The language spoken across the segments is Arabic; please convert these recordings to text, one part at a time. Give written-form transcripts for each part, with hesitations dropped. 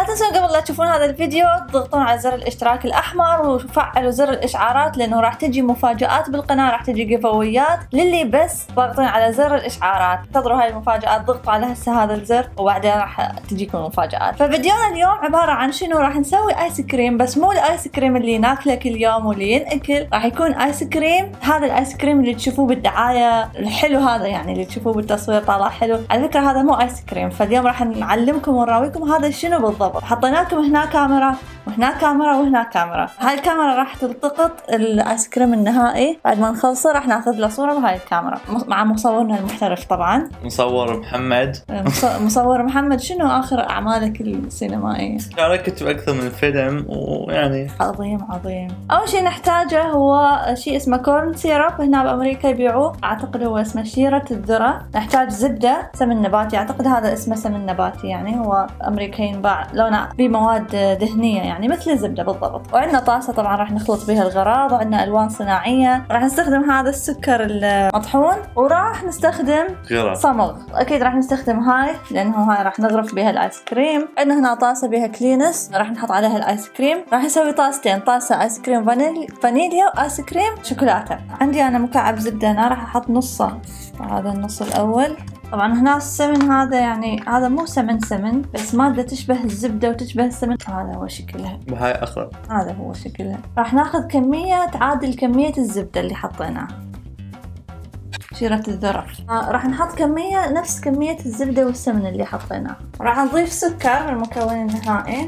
لا تنسون قبل لا تشوفون هذا الفيديو تضغطون على زر الاشتراك الأحمر وفعلوا زر الإشعارات، لأنه راح تجي مفاجآت بالقناة، راح تجي جيفاويات للي بس ضغطون على زر الإشعارات. انتظروا هاي المفاجآت، ضغطوا على هسه هذا الزر وبعدين راح تجيكم المفاجآت. ففيديونا اليوم عبارة عن شنو؟ راح نسوي آيس كريم، بس مو الآيس كريم اللي ناكله كل يوم واللي ينأكل، راح يكون آيس كريم هذا الآيس كريم اللي تشوفوه بالدعاية الحلو هذا، يعني اللي تشوفوه بالتصوير طالع حلو. على فكرة هذا مو آيس كريم، فاليوم راح نعلمكم ونراويكم هذا شنو بالضبط. حطينا لكم هنا كاميرا وهنا كاميرا وهنا كاميرا. هاي الكاميرا راح تلتقط الآيس كريم النهائي، بعد ما نخلصه راح ناخذ له صورة بهاي الكاميرا مع مصورنا المحترف طبعا. مصور محمد. مصور محمد، شنو آخر أعمالك السينمائية؟ أنا كنت أكثر من فيلم ويعني عظيم عظيم. أول شيء نحتاجه هو شيء اسمه كورن سيرب، هنا بأمريكا يبيعوه، أعتقد هو اسمه شيرة الذرة. نحتاج زبدة، سمن نباتي، أعتقد هذا اسمه سمن نباتي، يعني هو أمريكا ينباع لونه بمواد دهنية يعني مثل الزبدة بالضبط. وعندنا طاسة طبعا راح نخلط بها الغراض، وعندنا ألوان صناعية. راح نستخدم هذا السكر المطحون، وراح نستخدم صمغ. أكيد راح نستخدم هاي لأنه هاي راح نغرف بها الآيس كريم. عندنا هنا طاسة بها كلينس راح نحط عليها الآيس كريم. راح نسوي طاستين، طاسة آيس كريم فانيليا وآيس كريم شوكولاتة. عندي أنا مكعب زبدة، أنا راح أحط نصه، هذا النص الأول. طبعا هنا السمن هذا يعني هذا مو سمن بس مادة تشبه الزبدة وتشبه السمن، هذا هو شكلها بهاي أخضر، هذا هو شكلها. راح ناخذ كمية تعادل كمية الزبدة اللي حطيناها، شيرة الذرة. راح نحط كمية نفس كمية الزبدة والسمن اللي حطيناه. راح نضيف سكر المكون النهائي.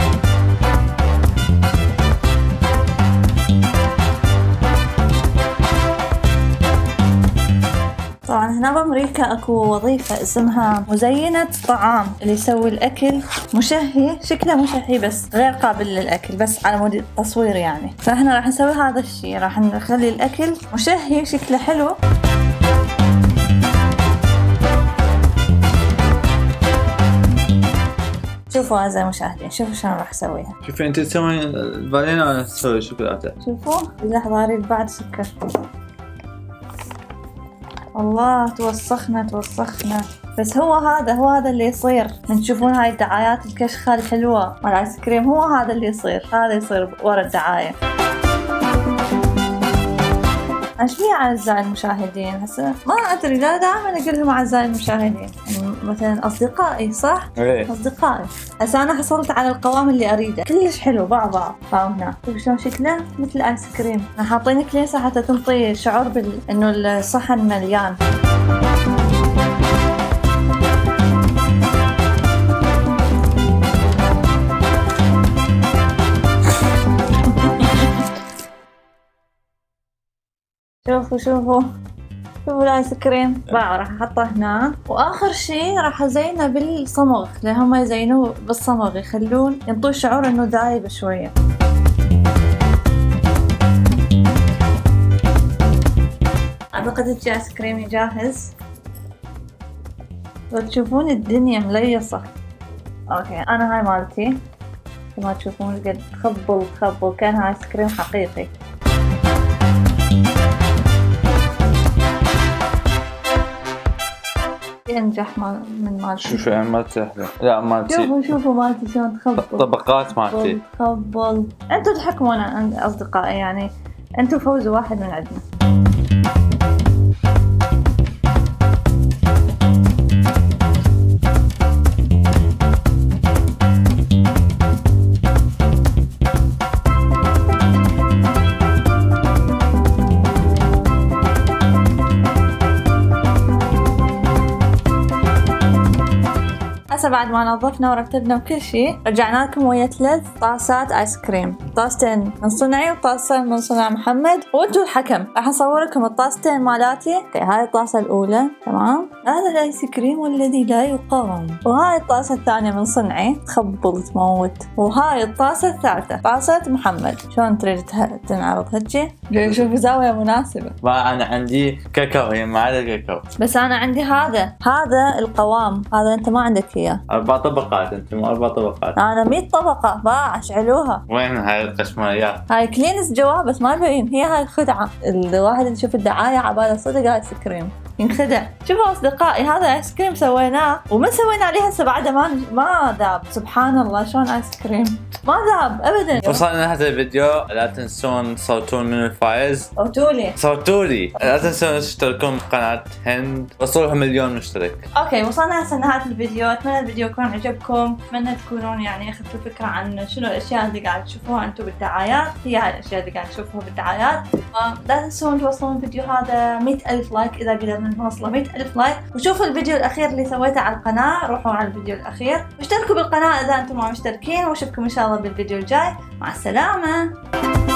طبعا هنا بأمريكا اكو وظيفة اسمها مزينة طعام، اللي يسوي الأكل مشهي، شكله مشهي بس غير قابل للأكل، بس على مود التصوير يعني. فاحنا راح نسوي هذا الشيء، راح نخلي الأكل مشهي شكله حلو. شوفوا أعزائي المشاهدين، شوفوا شلون راح أسويها. شوفي أنت تسوين الفانيلا وأنا أسوي الشوكولاتة. شوفوا لحظة أريد بعد سكر. الله توسخنا. بس هو هذا اللي يصير. من تشوفون هاي الدعايات الكشخة الحلوة مال آيس كريم، هو هذا اللي يصير، هذا يصير ورا الدعاية. ايش بيه اعزائي المشاهدين؟ هسه ما ادري، لا دائما اقول لهم اعزائي المشاهدين، يعني مثلا اصدقائي، صح؟ ايه اصدقائي. هسه انا حصلت على القوام اللي اريده، كلش حلو بعض. فهمنا شوف شلون شكله مثل ايس كريم. احنا حاطين كليسة حتى تنطي شعور انه الصحن مليان. شوفوا الايس كريم باعوا، راح احطه هنا. واخر شيء راح ازينه بالصمغ، لان هم يزينوه بالصمغ يخلون ينطوا شعور انه دايب شويه. اعتقد هيك ايس كريمي جاهز. وتشوفون الدنيا مليصه. اوكي انا هاي مالتي كما تشوفون قد تخبل كان ايس كريم حقيقي. ينجح من مالتي. شوفي أنا مالتي أحلى. لا مالتي شوفوا مالتي شلون تخبل. طبقات مالتي تخبل. انتوا تحكمون اصدقائي، يعني انتوا فوزوا واحد من عندنا. بعد ما نظفنا ورتبنا وكل شيء، رجعنا لكم ويا 3 طاسات ايس كريم، طاستين من صنعي وطاستين من صنع محمد، وانتوا الحكم. راح اصور لكم الطاستين مالاتي. هاي الطاسه الاولى، تمام، هذا الايس كريم الذي لا يقاوم. وهاي الطاسه الثانيه من صنعي، تخبل تموت. وهاي الطاسه الثالثه طاسه محمد. شلون تريد تنعرض هيك؟ شوف زاويه مناسبه. ما انا عندي كاكاو، هي ما عندها كاكاو، بس انا عندي هذا القوام، هذا انت ما عندك اياه. 4 طبقات، انت مو 4 طبقات. انا 100 طبقة باع، اشعلوها. وين هاي القشمايات؟ هاي كلينس جواب بس ما يبين، هي هاي الخدعة. الواحد اللي يشوف الدعاية عباله صدق ايس كريم. ينخدع. شوفوا أصدقائي هذا آيس كريم سويناه، ومن سوينا عليه هسه بعده ما ذاب. سبحان الله شلون آيس كريم ما ذاب أبدا. وصلنا لهذا الفيديو، لا تنسون تصوتون من الفائز. صوتولي لا تنسون تشتركون بقناة هند، وصلوا 1,000,000 مشترك. اوكي وصلنا هسه لنهاية الفيديو. اتمنى الفيديو يكون عجبكم، اتمنى تكونون يعني اخذتوا فكرة عن شنو الاشياء اللي قاعد تشوفوها انتم بالدعايات، هي هاي الاشياء اللي قاعد تشوفوها بالدعايات. لا تنسون توصلون الفيديو هذا 100,000 لايك اذا قدرنا نوصله 100,000 لايك، وشوفوا الفيديو الاخير اللي سويته على القناة، روحوا على الفيديو الاخير، واشتركوا بالقناة اذا انتم ما مشتركين، واشوفكم ان شاء الله بالفيديو الجاي. مع السلامة.